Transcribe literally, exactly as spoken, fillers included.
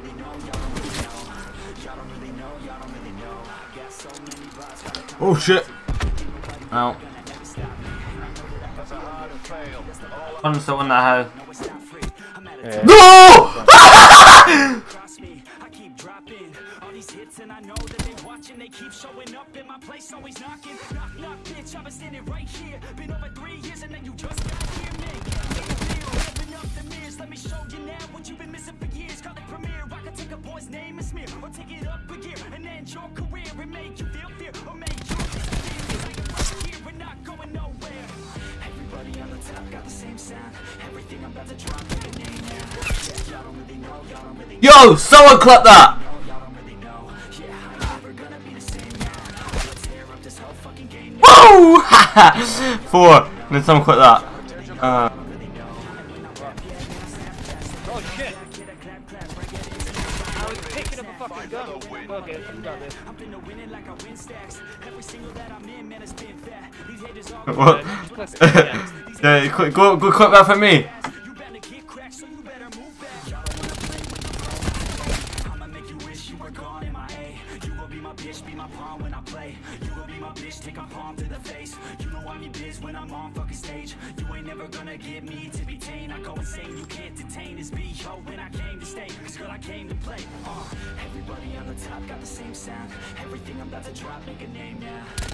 Oh shit! Ow. I'm still in that hoe. Yeah. No! And I know that they watching, they keep showing up in my place, always knocking. Knock, knock, bitch, I've been standing right here. Been over three years and then you just got here. Make it real, open up the mirrors. Let me show you now what you've been missing for years. Call it premiere, I can take a boy's name and smear, or take it up a gear and end your career and make you feel fear, or make you disappear. Cause I am right here, we're not going nowhere. Everybody on the top got the same sound. Everything I'm about to drop, make a name now. Yeah, y'all don't really know, y'all don't really know. Yo, someone clap that! Woo! Four. Then someone quit that. Uh. Oh shit! I was picking up a fucking gun. Okay, we got this. What? Yeah, quick, go, go clip that for me. Be my pawn when I play. You will be my bitch, take a palm to the face. You know I'm your biz when I'm on fucking stage. You ain't never gonna get me to be tame. I go insane, you can't detain this beat. Yo, when I came to stay, cause girl I came to play. Uh, everybody on the top got the same sound. Everything I'm about to drop, make a name now.